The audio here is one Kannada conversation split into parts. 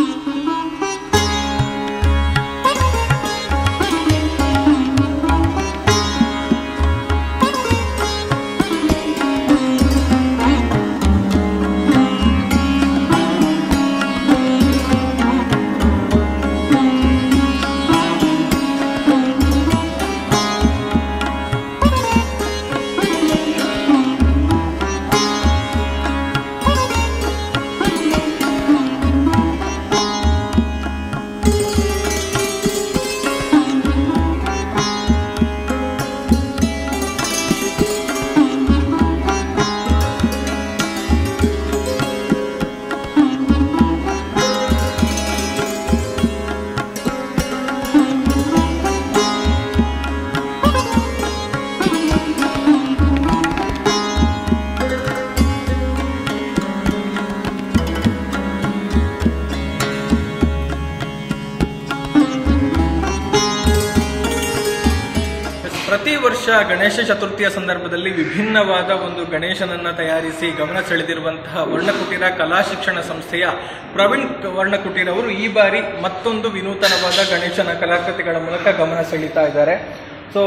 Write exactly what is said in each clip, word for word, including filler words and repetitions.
ಪ್ರತಿ ವರ್ಷ ಗಣೇಶ ಚತುರ್ಥಿಯ ಸಂದರ್ಭದಲ್ಲಿ ವಿಭಿನ್ನವಾದ ಒಂದು ಗಣೇಶನನ್ನ ತಯಾರಿಸಿ ಗಮನ ಸೆಳೆದಿರುವಂತಹ ವರ್ಣಕುಟೀರ ಕಲಾ ಶಿಕ್ಷಣ ಸಂಸ್ಥೆಯ ಪ್ರವೀಣ್ ವರ್ಣಕುಟೀರ್ ಅವರು ಈ ಬಾರಿ ಮತ್ತೊಂದು ವಿನೂತನವಾದ ಗಣೇಶನ ಕಲಾಕೃತಿಗಳ ಮೂಲಕ ಗಮನ ಸೆಳೀತಾ ಇದ್ದಾರೆ. ಸೊ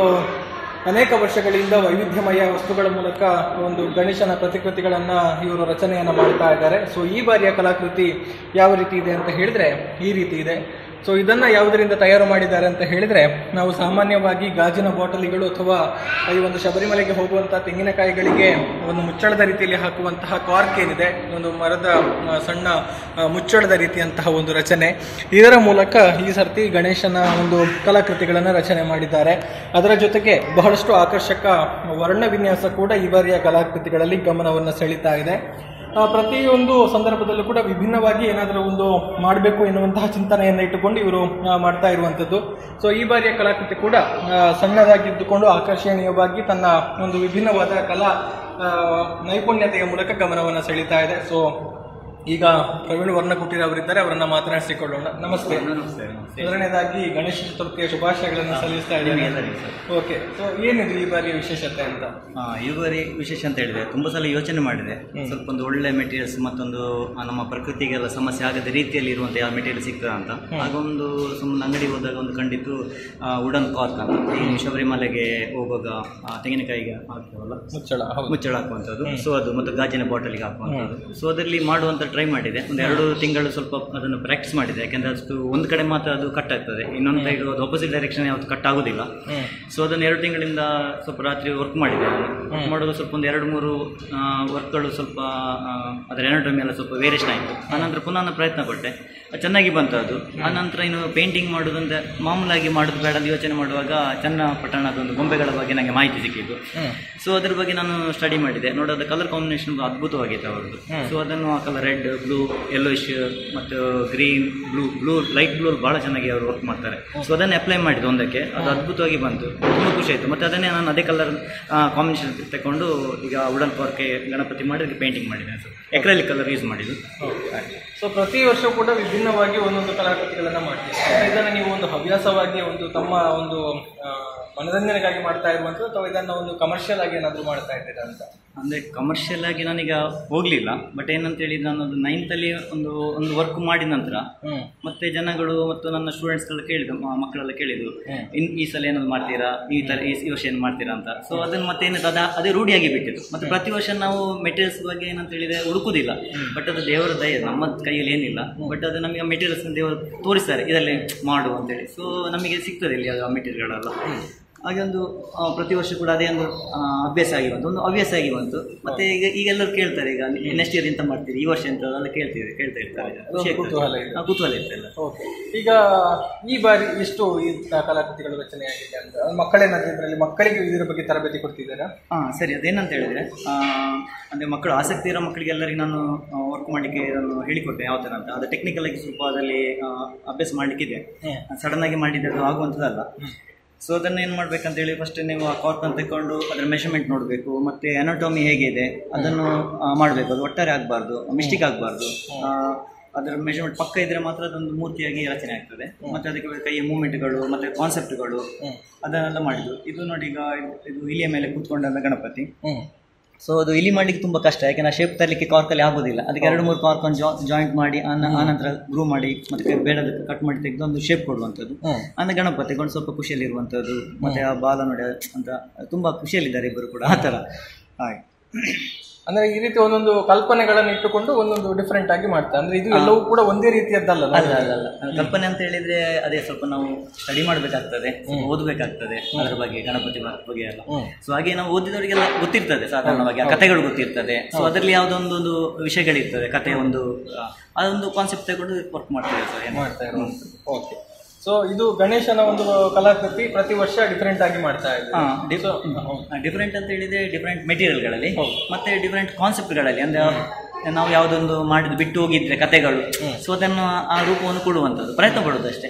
ಅನೇಕ ವರ್ಷಗಳಿಂದ ವೈವಿಧ್ಯಮಯ ವಸ್ತುಗಳ ಮೂಲಕ ಒಂದು ಗಣೇಶನ ಪ್ರತಿಕೃತಿಗಳನ್ನ ಇವರು ರಚನೆಯನ್ನ ಮಾಡ್ತಾ ಇದ್ದಾರೆ. ಸೊ ಈ ಬಾರಿಯ ಕಲಾಕೃತಿ ಯಾವ ರೀತಿ ಇದೆ ಅಂತ ಹೇಳಿದ್ರೆ ಈ ರೀತಿ ಇದೆ. ಸೊ ಇದನ್ನ ಯಾವುದರಿಂದ ತಯಾರು ಮಾಡಿದ್ದಾರೆ ಅಂತ ಹೇಳಿದ್ರೆ, ನಾವು ಸಾಮಾನ್ಯವಾಗಿ ಗಾಜಿನ ಬಾಟಲಿಗಳು ಅಥವಾ ಈ ಒಂದು ಶಬರಿಮಲೆಗೆ ಹೋಗುವಂತಹ ತೆಂಗಿನಕಾಯಿಗಳಿಗೆ ಒಂದು ಮುಚ್ಚಳದ ರೀತಿಯಲ್ಲಿ ಹಾಕುವಂತಹ ಕಾರ್ಕ್ ಏನಿದೆ, ಒಂದು ಮರದ ಸಣ್ಣ ಮುಚ್ಚಳದ ರೀತಿಯಂತಹ ಒಂದು ರಚನೆ, ಇದರ ಮೂಲಕ ಈ ಸರ್ತಿ ಗಣೇಶನ ಒಂದು ಕಲಾಕೃತಿಗಳನ್ನು ರಚನೆ ಮಾಡಿದ್ದಾರೆ. ಅದರ ಜೊತೆಗೆ ಬಹಳಷ್ಟು ಆಕರ್ಷಕ ವರ್ಣ ವಿನ್ಯಾಸ ಕೂಡ ಈ ಬಾರಿಯ ಕಲಾಕೃತಿಗಳಲ್ಲಿ ಗಮನವನ್ನು ಸೆಳೀತಾ ಇದೆ. ಪ್ರತಿಯೊಂದು ಸಂದರ್ಭದಲ್ಲೂ ಕೂಡ ವಿಭಿನ್ನವಾಗಿ ಏನಾದರೂ ಒಂದು ಮಾಡಬೇಕು ಎನ್ನುವಂತಹ ಚಿಂತನೆಯನ್ನು ಇಟ್ಟುಕೊಂಡು ಇವರು ಮಾಡ್ತಾ ಇರುವಂಥದ್ದು. ಸೊ ಈ ಬಾರಿಯ ಕಲಾಕೃತಿ ಕೂಡ ಸಣ್ಣದಾಗಿದ್ದುಕೊಂಡು ಆಕರ್ಷಣೀಯವಾಗಿ ತನ್ನ ಒಂದು ವಿಭಿನ್ನವಾದ ಕಲಾ ನೈಪುಣ್ಯತೆಯ ಮೂಲಕ ಗಮನವನ್ನು ಸೆಳೀತಾ ಇದೆ. ಸೊ ಈಗ ಪ್ರವೀಣ್ ವರ್ಣಕುಟೀರ್ ಅವರಿದ್ದಾರೆ, ಅವರನ್ನ ಮಾತನಾಡಿಸಿಕೊಳ್ಳೋಣ. ನಮಸ್ತೆ. ನಮಸ್ತೆ. ಮೊದಲನೇದಾಗಿ ಗಣೇಶ ಚತುರ್ಥಿಯ ಶುಭಾಶಯಗಳನ್ನು ಸಲ್ಲಿಸ್ತಾ ಇದ್ದೇನೆ. ಓಕೆ, ಸೊ ಏನಿದೆ ಈ ಬಾರಿಯ ವಿಶೇಷತೆ ಅಂತ? ಈ ಬಾರಿ ವಿಶೇಷ ಅಂತ ಹೇಳಿದೆ, ತುಂಬಾ ಸಲ ಯೋಚನೆ ಮಾಡಿದೆ, ಸ್ವಲ್ಪ ಒಂದು ಒಳ್ಳೆ ಮೆಟೀರಿಯಲ್ಸ್ ಮತ್ತೊಂದು ನಮ್ಮ ಪ್ರಕೃತಿಗೆಲ್ಲ ಸಮಸ್ಯೆ ಆಗದ ರೀತಿಯಲ್ಲಿ ಇರುವಂತ ಯಾವ ಮೆಟೀರಿಯಲ್ ಸಿಗ್ತದೆ ಅಂತ. ಆಗ ಒಂದು ಸುಮ್ಮನೆ ಅಂಗಡಿಗೆ ಹೋದಾಗ ಒಂದು ಕಂಡಿತ್ತು ವುಡನ್ ಕಾರ್ಕ್ ಅಂತ, ಈ ಶಬರಿಮಲೆಗೆ ಹೋಗುವಾಗ ತೆಂಗಿನಕಾಯಿಗೆ ಹಾಕ್ತೇವಲ್ಲ ಮುಚ್ಚಳ ಮುಚ್ಚಳ ಹಾಕುವಂಥದ್ದು. ಸೊ ಅದು ಮತ್ತು ಗಾಜಿನ ಬಾಟಲಿಗೆ ಹಾಕುವಂಥದ್ದು. ಸೊ ಅದರಲ್ಲಿ ಮಾಡುವಂತ ಟ್ರೈ ಮಾಡಿದೆ. ಒಂದು ಎರಡು ತಿಂಗಳು ಸ್ವಲ್ಪ ಅದನ್ನು ಪ್ರಾಕ್ಟೀಸ್ ಮಾಡಿದೆ, ಯಾಕೆಂದ್ರೆ ಅಷ್ಟು ಒಂದು ಕಡೆ ಮಾತ್ರ ಅದು ಕಟ್ ಆಗ್ತದೆ, ಇನ್ನೊಂದು ಸೈಡ್ ಅದು ಆಪೋಸಿಟ್ ಡೈರೆಕ್ಷನ್ ಯಾವತ್ತು ಕಟ್ ಆಗೋದಿಲ್ಲ. ಸೊ ಅದನ್ನು ಎರಡು ತಿಂಗಳಿಂದ ಸ್ವಲ್ಪ ರಾತ್ರಿ ವರ್ಕ್ ಮಾಡಿದೆ. ವರ್ಕ್ ಮಾಡೋದು ಸ್ವಲ್ಪ ಒಂದು ಎರಡು ಮೂರು ವರ್ಕ್ಗಳು ಸ್ವಲ್ಪ ಅದರ ಎನಾಟಮಿ ಎಲ್ಲ ಸ್ವಲ್ಪ ವೇರಿಯೇಷನ್ ಆಯಿತು. ಆನಂತರ ಪುನಃ ನಾನು ಪ್ರಯತ್ನ ಪಟ್ಟೆ, ಚೆನ್ನಾಗಿ ಬಂತು ಅದು. ಆನಂತರ ಇನ್ನು ಪೇಂಟಿಂಗ್ ಮಾಡೋದಂದ್ರೆ ಮಾಮೂಲಾಗಿ ಮಾಡೋದು ಬೇಡ ಅಂತ ಯೋಚನೆ ಮಾಡುವಾಗ ಚನ್ನಪಟ್ಟಣದ ಒಂದು ಗೊಂಬೆಗಳ ಬಗ್ಗೆ ನನಗೆ ಮಾಹಿತಿ ಸಿಕ್ಕಿದ್ದು. ಸೊ ಅದ್ರ ಬಗ್ಗೆ ನಾನು ಸ್ಟಡಿ ಮಾಡಿದೆ, ನೋಡೋದು ಕಲರ್ ಕಾಂಬಿನೇಷನ್ ಅದ್ಭುತವಾಗಿತ್ತು ಅವರದ್ದು. ಸೊ ಅದನ್ನು ಆ ಕಲರ್ ರೆಡ್, ಬ್ಲೂ, ಯೆಲ್ಲೋಯಿಶ್ ಮತ್ತು green, blue blue light blue ಭಾಳ ಚೆನ್ನಾಗಿ ಅವರು ವರ್ಕ್ ಮಾಡ್ತಾರೆ. ಸೊ ಅದನ್ನೇ ಅಪ್ಲೈ ಮಾಡಿದ್ದು ಒಂದಕ್ಕೆ, ಅದು ಅದ್ಭುತವಾಗಿ ಬಂತು, ತುಂಬ ಖುಷಿ ಆಯಿತು. ಮತ್ತು ಅದನ್ನೇ ನಾನು ಅದೇ ಕಲರ್ ಕಾಂಬಿನೇಷನ್ ತಗೊಂಡು ಈಗ ವುಡನ್ ಕಾರ್ಕ್ ಗಣಪತಿ ಮಾಡಿ ಅದಕ್ಕೆ ಪೇಂಟಿಂಗ್ ಮಾಡಿದ್ದೇನೆ. ಸರ್ ಎಕ್ರಲಿಕ್ ಕಲರ್ ಯೂಸ್ ಮಾಡಿದ್ದು. ಸೊ ಪ್ರತಿ ವರ್ಷ ಕೂಡ ವಿಭಿನ್ನವಾಗಿ ಒಂದೊಂದು ಕಲಾಕೃತಿಗಳನ್ನು ಮಾಡ್ತೀವಿ. ಇದನ್ನು ನೀವು ಒಂದು ಹವ್ಯಾಸವಾಗಿ ಒಂದು ತಮ್ಮ ಒಂದು ಮನೋರಂಜನೆಗಾಗಿ ಮಾಡ್ತಾ ಇರುವಂಥದ್ದು ಅಥವಾ ಇದನ್ನು ಒಂದು ಕಮರ್ಷಿಯಲ್ ಆಗಿ ಏನಾದರೂ ಮಾಡ್ತಾ ಇದ್ದೀರಾ ಅಂತ? ಅಂದರೆ ಕಮರ್ಷಿಯಲ್ ಆಗಿ ನಾನೀಗ ಹೋಗಲಿಲ್ಲ, ಬಟ್ ಏನಂತೇಳಿ ನಾನು ಒಂದು ನೈನ್ತಲ್ಲಿ ಒಂದು ಒಂದು ವರ್ಕ್ ಮಾಡಿದ ನಂತರ ಮತ್ತೆ ಜನಗಳು ಮತ್ತು ನನ್ನ ಸ್ಟೂಡೆಂಟ್ಸ್ಗೆಲ್ಲ ಕೇಳಿದ್ರು, ಮಕ್ಕಳೆಲ್ಲ ಕೇಳಿದ್ರು, ಇನ್ ಈ ಸಲ ಏನಾದ್ರು ಮಾಡ್ತೀರಾ, ಈ ಥರ ಈ ವರ್ಷ ಏನು ಮಾಡ್ತೀರಾ ಅಂತ. ಸೊ ಅದನ್ನು ಮತ್ತೆ ಏನಾದ್ರು ಅದ ಅದೇ ರೂಢಿಯಾಗಿ ಬಿಟ್ಟಿತ್ತು. ಮತ್ತು ಪ್ರತಿ ವರ್ಷ ನಾವು ಮೆಟೀರಿಯಲ್ಸ್ ಬಗ್ಗೆ ಏನಂತ ಹೇಳಿದರೆ ಹುಡುಕುದಿಲ್ಲ, ಬಟ್ ಅದು ದೇವರ ದಯ, ನಮ್ಮ ಕೈಯಲ್ಲಿ ಏನಿಲ್ಲ, ಬಟ್ ಅದು ನಮಗೆ ಮೆಟೀರಿಯಲ್ಸ್ ದೇವರು ತೋರಿಸ್ತಾರೆ ಇದರಲ್ಲಿ ಮಾಡು ಅಂತೇಳಿ. ಸೊ ನಮಗೆ ಸಿಗ್ತದೆ ಇಲ್ಲಿ ಅದು ಮೆಟೀರಿಯಲ್ಗಳೆಲ್ಲ. ಹಾಗೆ ಒಂದು ಪ್ರತಿ ವರ್ಷ ಕೂಡ ಅದೇ ಒಂದು ಅಭ್ಯಾಸ ಆಗಿ ಬಂತು, ಒಂದು ಹವ್ಯಾಸ ಆಗಿ ಬಂತು. ಮತ್ತೆ ಈಗ ಈಗೆಲ್ಲರೂ ಕೇಳ್ತಾರೆ, ಈಗ ನೆಕ್ಸ್ಟ್ ಇಯರ್ ಎಂತ ಮಾಡ್ತೀರಿ, ಈ ವರ್ಷ ಎಂತ ಎಲ್ಲ ಕೇಳ್ತೀವಿ ಕೇಳ್ತಾ ಇರ್ತಾರೆ, ಕುತೂಹಲ ಇರ್ತಲ್ಲ. ಈಗ ಈ ಬಾರಿ ಎಷ್ಟು ಈ ಕಲಾಕೃತಿಗಳು ರಚನೆಯಾಗಿದೆ ಅಂತ ಮಕ್ಕಳೇನಾದ್ರೂ ಇದರಲ್ಲಿ ಮಕ್ಕಳಿಗೆ ಇದರ ಬಗ್ಗೆ ತರಬೇತಿ ಕೊಡ್ತಿದ್ದೀರಾ? ಹಾಂ ಸರಿ, ಅದೇನಂತ ಹೇಳಿದ್ರೆ ಅಂದರೆ ಮಕ್ಕಳು ಆಸಕ್ತಿ ಇರೋ ಮಕ್ಕಳಿಗೆ ಎಲ್ಲರಿಗೆ ನಾನು ವರ್ಕ್ ಮಾಡಲಿಕ್ಕೆ ಇದನ್ನು ಹೇಳಿಕೊಟ್ಟೆ ಯಾವ ಥರ ಅಂತ. ಅದು ಟೆಕ್ನಿಕಲ್ ಆಗಿ ಸ್ವಲ್ಪ ಅದರಲ್ಲಿ ಅಭ್ಯಾಸ ಮಾಡಲಿಕ್ಕಿದೆ, ಸಡನ್ ಆಗಿ ಮಾಡಿದ್ದು ಆಗುವಂಥದ್ದಲ್ಲ. ಸೊ ಅದನ್ನು ಏನು ಮಾಡಬೇಕಂತೇಳಿ ಫಸ್ಟ್ ನೀವು ಆ ಕಾರ್ಕ್ ಅಂತ ತಗೊಂಡು ಅದರ ಮೆಷರ್ಮೆಂಟ್ ನೋಡಬೇಕು, ಮತ್ತು ಅನಾಟಮಿ ಹೇಗಿದೆ ಅದನ್ನು ಮಾಡಬೇಕು. ಅದು ಒಟ್ಟಾರೆ ಆಗಬಾರ್ದು, ಮಿಸ್ಟೇಕ್ ಆಗಬಾರ್ದು. ಅದರ ಮೆಷರ್ಮೆಂಟ್ ಪಕ್ಕ ಇದ್ದರೆ ಮಾತ್ರ ಅದೊಂದು ಮೂರ್ತಿಯಾಗಿ ರಚನೆ ಆಗ್ತದೆ. ಮತ್ತು ಅದಕ್ಕೆ ಕೈಯ ಮೂವ್ಮೆಂಟ್ಗಳು ಮತ್ತು ಕಾನ್ಸೆಪ್ಟ್ಗಳು ಅದನ್ನೆಲ್ಲ ಮಾಡಿದ್ದು. ಇದು ನೋಡಿ, ಈಗ ಇದು ಇಲಿಯ ಮೇಲೆ ಕೂತ್ಕೊಂಡ ಗಣಪತಿ. ಸೊ ಅದು ಇಲ್ಲಿ ಮಾಡ್ಲಿಕ್ಕೆ ತುಂಬ ಕಷ್ಟ, ಯಾಕೆಂದ್ರೆ ಶೇಪ್ ತರಲಿಕ್ಕೆ ಕಾರ್ಕಲ್ಲಿ ಆಗೋದಿಲ್ಲ. ಅದಕ್ಕೆ ಎರಡು ಮೂರು ಕಾರ್ಕ್ ಒಂದು ಜಾಯಿಂಟ್ ಮಾಡಿ ಆನಂತರ ಗ್ರೂ ಮಾಡಿ ಮತ್ತೆ ಬೇಡದ ಕಟ್ ಮಾಡಿ ತೆಗೆದು ಒಂದು ಶೇಪ್ ಕೊಡುವಂಥದ್ದು. ಅಂದರೆ ಗಣಪತಿಗೊಂಡು ಸ್ವಲ್ಪ ಖುಷಿಯಲ್ಲಿರುವಂಥದ್ದು. ಮತ್ತೆ ಆ ಬಾಲ ನೋಡಿ ಅಂತ ತುಂಬ ಖುಷಿಯಲ್ಲಿದ್ದಾರೆ ಇಬ್ಬರು ಕೂಡ ಆ ಥರ. ಹಾಗೆ ಅಂದ್ರೆ ಈ ರೀತಿ ಒಂದೊಂದು ಕಲ್ಪನೆಗಳನ್ನು ಇಟ್ಟುಕೊಂಡು ಒಂದೊಂದು ಡಿಫ್ರೆಂಟ್ ಆಗಿ ಮಾಡ್ತಾರೆ. ಅಂದ್ರೆ ಇದು ಎಲ್ಲವೂ ಕೂಡ ಒಂದೇ ರೀತಿಯದ್ದಲ್ಲ. ಅಲ್ಲ ಅಲ್ಲ ಅಲ್ಲ ಕಲ್ಪನೆ ಅಂತ ಹೇಳಿದ್ರೆ ಅದೇ ಸ್ವಲ್ಪ ನಾವು ಸ್ಟಡಿ ಮಾಡಬೇಕಾಗ್ತದೆ, ಓದಬೇಕಾಗ್ತದೆ ಅದರ ಬಗ್ಗೆ, ಗಣಪತಿ ಬಗ್ಗೆ ಎಲ್ಲ. ಸೊ ಹಾಗೆ ನಾವು ಓದಿದವರಿಗೆಲ್ಲ ಗೊತ್ತಿರ್ತದೆ ಸಾಧಾರಣವಾಗಿ, ಆ ಕಥೆಗಳು ಗೊತ್ತಿರ್ತದೆ. ಸೊ ಅದರಲ್ಲಿ ಯಾವುದೊಂದೊಂದು ವಿಷಯಗಳಿರ್ತದೆ, ಕಥೆ ಒಂದು ಅದೊಂದು ಕಾನ್ಸೆಪ್ಟ್ ತಗೊಂಡು ವರ್ಕ್ ಮಾಡ್ತಾರೆ ಸರ್ ಮಾಡ್ತಾ ಇರೋದು. ಓಕೆ. ಸೊ ಇದು ಗಣೇಶನ ಒಂದು ಕಲಾಕೃತಿ ಪ್ರತಿ ವರ್ಷ ಡಿಫ್ರೆಂಟ್ ಆಗಿ ಮಾಡ್ತಾ ಇದ್ದೀವಿ. ಡಿಫ್ರೆಂಟ್ ಅಂತ ಹೇಳಿದ್ರೆ ಡಿಫ್ರೆಂಟ್ ಮೆಟೀರಿಯಲ್ಗಳಲ್ಲಿ ಮತ್ತೆ ಡಿಫ್ರೆಂಟ್ ಕಾನ್ಸೆಪ್ಟ್ಗಳಲ್ಲಿ, ಅಂದ್ರೆ ನಾವು ಯಾವುದೊಂದು ಮಾಡಿದ್ದು ಬಿಟ್ಟು ಹೋಗಿದ್ರೆ ಕಥೆಗಳು, ಸೊ ಅದನ್ನು ಆ ರೂಪವನ್ನು ಕೊಡುವಂಥದ್ದು ಪ್ರಯತ್ನ ಪಡೋದು ಅಷ್ಟೇ.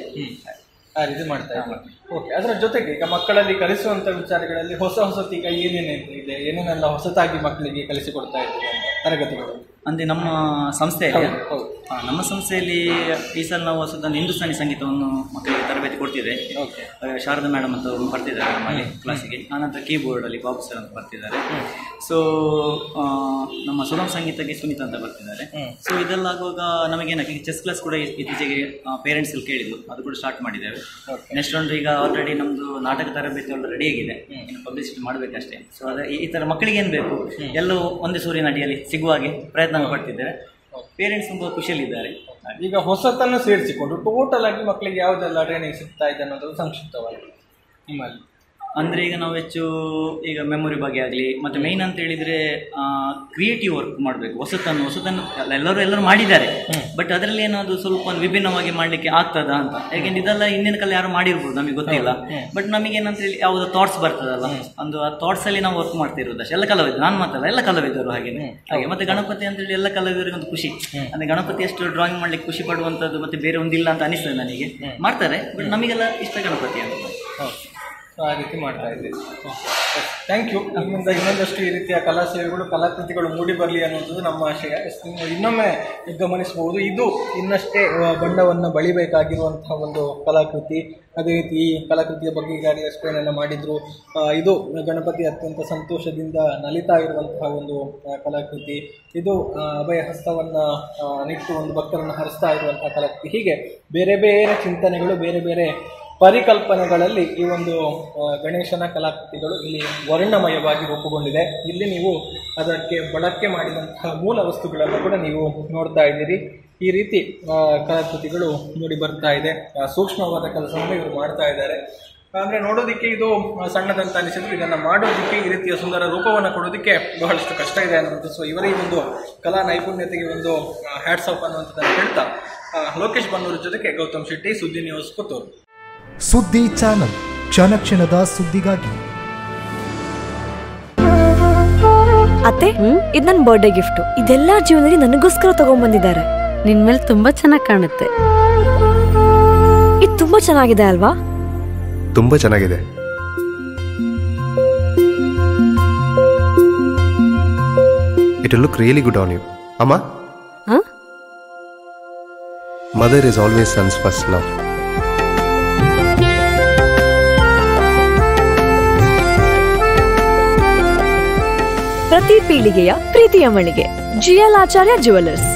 ಆ ರೀತಿ ಮಾಡ್ತಾ ಇದ್ದೀವಿ. ಓಕೆ. ಅದರ ಜೊತೆಗೆ ಈಗ ಮಕ್ಕಳಲ್ಲಿ ಕಲಿಸುವಂಥ ವಿಚಾರಗಳಲ್ಲಿ ಹೊಸ ಹೊಸತು ಈಗ ಏನೇನೇನು ಇದೆ, ಏನೇನೆಲ್ಲ ಹೊಸತಾಗಿ ಮಕ್ಕಳಿಗೆ ಕಲಿಸಿಕೊಡ್ತಾ ಇದ್ದೀವಿ ತರಗತಿಗಳು? ಅಂದರೆ ನಮ್ಮ ಸಂಸ್ಥೆಯಲ್ಲಿ ನಮ್ಮ ಸಂಸ್ಥೆಯಲ್ಲಿ ಈ ಸಲ ನಾವು ಹೊಸದನ್ನು ಹಿಂದೂಸ್ತಾನಿ ಸಂಗೀತವನ್ನು ಮಕ್ಕಳಿಗೆ ತರಬೇತಿ ಕೊಡ್ತಿದೆ. ಶಾರದಾ ಮೇಡಮ್ ಅಂತ ಅವರು ಬರ್ತಿದ್ದಾರೆ ನಮ್ಮಲ್ಲಿ ಕ್ಲಾಸಿಗೆ. ಆನಂತರ ಕೀಬೋರ್ಡಲ್ಲಿ ಬಾಬು ಸರ್ ಅಂತ ಬರ್ತಿದ್ದಾರೆ. ಸೊ ನಮ್ಮ ಸುಗಮ ಸಂಗೀತಕ್ಕೆ ಸುನೀತಾ ಅಂತ ಬರ್ತಿದ್ದಾರೆ. ಸೊ ಇದೆಲ್ಲ ಆಗುವಾಗ ನಮಗೇನಕ್ಕೆ ಚೆಸ್ ಕ್ಲಾಸ್ ಕೂಡ ಇತ್ತೀಚೆಗೆ ಪೇರೆಂಟ್ಸ್ ಅಲ್ಲಿ ಕೇಳಿದ್ರು, ಅದು ಕೂಡ ಸ್ಟಾರ್ಟ್ ಮಾಡಿದ್ದೇವೆ. ನೆಕ್ಸ್ಟ್ ಒಂದು ಈಗ ಆಲ್ರೆಡಿ ನಮ್ಮದು ನಾಟಕ ತರಬೇತಿ ಎಲ್ಲ ರೆಡಿ ಆಗಿದೆ, ಇನ್ನು ಪಬ್ಲಿಸಿಟಿ ಮಾಡಬೇಕಷ್ಟೇ. ಸೊ ಅದೇ ಈ ಥರ ಮಕ್ಕಳಿಗೆ ಏನು ಬೇಕು ಎಲ್ಲವೂ ಒಂದೇ ಸೂರಿನ ಅಡಿಯಲ್ಲಿ ಸಿಗುವ ಹಾಗೆ ಪ್ರಯತ್ನ ಪಡ್ತಿದ್ದೇವೆ. ಪೇರೆಂಟ್ಸ್ ತುಂಬ ಖುಷಿಯಲ್ಲಿದ್ದಾರೆ. ಈಗ ಹೊಸತನ್ನು ಸೇರಿಸಿಕೊಂಡು ಟೋಟಲ್ ಆಗಿ ಮಕ್ಕಳಿಗೆ ಯಾವುದೆಲ್ಲ ಟ್ರೈನಿಂಗ್ ಸಿಗ್ತಾ ಇದೆ ಅನ್ನೋದು ಸಂಕ್ಷಿಪ್ತವಾಗಿ ನಿಮ್ಮಲ್ಲಿ? ಅಂದರೆ ಈಗ ನಾವು ಹೆಚ್ಚು ಈಗ ಮೆಮೊರಿ ಬಗ್ಗೆ ಆಗಲಿ, ಮತ್ತು ಮೇಯ್ನ್ ಅಂತ ಹೇಳಿದರೆ ಕ್ರಿಯೇಟಿವ್ ವರ್ಕ್ ಮಾಡಬೇಕು. ಹೊಸತನ್ನು ಹೊಸತನ್ನು ಎಲ್ಲರೂ ಎಲ್ಲರೂ ಮಾಡಿದ್ದಾರೆ, ಬಟ್ ಅದರಲ್ಲಿ ಏನಾದರೂ ಸ್ವಲ್ಪ ಒಂದು ವಿಭಿನ್ನವಾಗಿ ಮಾಡಲಿಕ್ಕೆ ಆಗ್ತದಾ ಅಂತ. ಯಾಕೆಂದ್ರೆ ಇದೆಲ್ಲ ಹಿಂದಿನ ಕಾಲ ಯಾರು ಮಾಡಿರ್ಬೋದು ನಮಗೆ ಗೊತ್ತಿಲ್ಲ, ಬಟ್ ನಮಗೇನಂತ ಹೇಳಿ ಯಾವುದು ಥಾಟ್ಸ್ ಬರ್ತದಲ್ಲ, ಒಂದು ಆ ಥಾಟ್ಸಲ್ಲಿ ನಾವು ವರ್ಕ್ ಮಾಡ್ತಿರೋದು ಅಷ್ಟೇ. ಎಲ್ಲ ಕಲಾವಿದರು, ನಾನು ಮಾತಲ್ಲ, ಎಲ್ಲ ಕಲಾವಿದರು ಹಾಗೇನೆ ಹಾಗೆ. ಮತ್ತು ಗಣಪತಿ ಅಂತೇಳಿ ಎಲ್ಲ ಕಲಾವಿದರಿಗೆ ಒಂದು ಖುಷಿ, ಅಂದರೆ ಗಣಪತಿ ಎಷ್ಟು ಡ್ರಾಯಿಂಗ್ ಮಾಡಲಿಕ್ಕೆ ಖುಷಿ ಪಡುವಂಥದ್ದು ಮತ್ತು ಬೇರೆ ಒಂದಿಲ್ಲ ಅಂತ ಅನಿಸ್ತದೆ ನನಗೆ. ಮಾಡ್ತಾರೆ, ಬಟ್ ನಮಗೆಲ್ಲ ಇಷ್ಟ ಗಣಪತಿ ಅಂತ. ಆ ರೀತಿ ಮಾಡ್ತಾ ಇದ್ದೀವಿ. Thank you. ನಿಮ್ಮಿಂದ ಇನ್ನೊಂದಷ್ಟು ಈ ರೀತಿಯ ಕಲಾ ಸೇವೆಗಳು, ಕಲಾಕೃತಿಗಳು ಮೂಡಿ ಬರಲಿ ಅನ್ನೋದು ನಮ್ಮ ಆಶಯ. ಇನ್ನೊಮ್ಮೆ ಗಮನಿಸಬಹುದು, ಇದು ಇನ್ನಷ್ಟೇ ಬಣ್ಣವನ್ನು ಬಳಿಬೇಕಾಗಿರುವಂತಹ ಒಂದು ಕಲಾಕೃತಿ. ಅದೇ ರೀತಿ ಈ ಕಲಾಕೃತಿಯ ಬಗ್ಗೆ ಈಗಾಗಲೇ ಎಕ್ಸ್ಪ್ಲೇನನ್ನು ಮಾಡಿದ್ರು. ಇದು ಗಣಪತಿ ಅತ್ಯಂತ ಸಂತೋಷದಿಂದ ನಲಿತಾ ಇರುವಂತಹ ಒಂದು ಕಲಾಕೃತಿ. ಇದು ಅಭಯ ಹಸ್ತವನ್ನು ನಿಟ್ಟು ಒಂದು ಭಕ್ತರನ್ನು ಹರಿಸ್ತಾ ಇರುವಂತಹ ಕಲಾಕೃತಿ. ಹೀಗೆ ಬೇರೆ ಬೇರೆ ಚಿಂತನೆಗಳು, ಬೇರೆ ಬೇರೆ ಪರಿಕಲ್ಪನೆಗಳಲ್ಲಿ ಈ ಒಂದು ಗಣೇಶನ ಕಲಾಕೃತಿಗಳು ಇಲ್ಲಿ ವರ್ಣಮಯವಾಗಿ ರೂಪುಗೊಂಡಿದೆ. ಇಲ್ಲಿ ನೀವು ಅದಕ್ಕೆ ಬಳಕೆ ಮಾಡಿದಂತಹ ಮೂಲ ವಸ್ತುಗಳನ್ನು ಕೂಡ ನೀವು ನೋಡ್ತಾ ಇದ್ದೀರಿ. ಈ ರೀತಿ ಕಲಾಕೃತಿಗಳು ಮೂಡಿ ಬರ್ತಾ ಇದೆ. ಸೂಕ್ಷ್ಮವಾದ ಕೆಲಸವನ್ನು ಇವರು ಮಾಡ್ತಾ ಇದ್ದಾರೆ. ಅಂದರೆ ನೋಡೋದಕ್ಕೆ ಇದು ಸಣ್ಣದಂತ ಅನಿಸಿದ್ರು, ಇದನ್ನು ಮಾಡೋದಕ್ಕೆ ಈ ರೀತಿಯ ಸುಂದರ ರೂಪವನ್ನು ಕೊಡೋದಕ್ಕೆ ಬಹಳಷ್ಟು ಕಷ್ಟ ಇದೆ ಅನ್ನೋದು. ಸೊ ಇವರ ಈ ಒಂದು ಕಲಾ ನೈಪುಣ್ಯತೆಗೆ ಒಂದು ಹ್ಯಾಟ್ಸ್ ಆಫ್ ಅನ್ನುವಂಥದ್ದನ್ನು ಹೇಳ್ತಾ, ಲೋಕೇಶ್ ಬನ್ನೂರು ಜೊತೆಗೆ ಗೌತಮ್ ಶೆಟ್ಟಿ, ಸುದ್ದಿ ನ್ಯೂಸ್, ಪುತ್ತೂರು. ಸುದ್ದಿ ಚಾನಲ್, ಕ್ಷಣ ಕ್ಷಣದ ಸುದ್ದಿಗಾಗಿ. ಅತ್ತೆ, ಇದು ನನ್ನ ಬರ್ಡೇ ಗಿಫ್ಟ್. ಇದೆಲ್ಲ ಜೀವನದಲ್ಲಿ ನನಗೋಸ್ಕರ ತಗೊಂಡ್ಬಂದಿದ್ದಾರೆ. ನಿನ್ ಮೇಲೆ ತುಂಬಾ ಚೆನ್ನಾಗಿ ಕಾಣುತ್ತೆ. ಇದು ತುಂಬಾ ಚೆನ್ನಾಗಿದೆ ಅಲ್ವಾ? ತುಂಬಾ ಚೆನ್ನಾಗಿದೆ. It will look really good on you. Amma? Huh? Mother is always son's first love. ಪ್ರತಿ ಪೀಳಿಗೆಯ ಪ್ರೀತಿಯ ಮಳಿಗೆ, ಜಿ ಎಲ್ ಆಚಾರ್ಯ ಜುವೆಲ್ಲರ್ಸ್.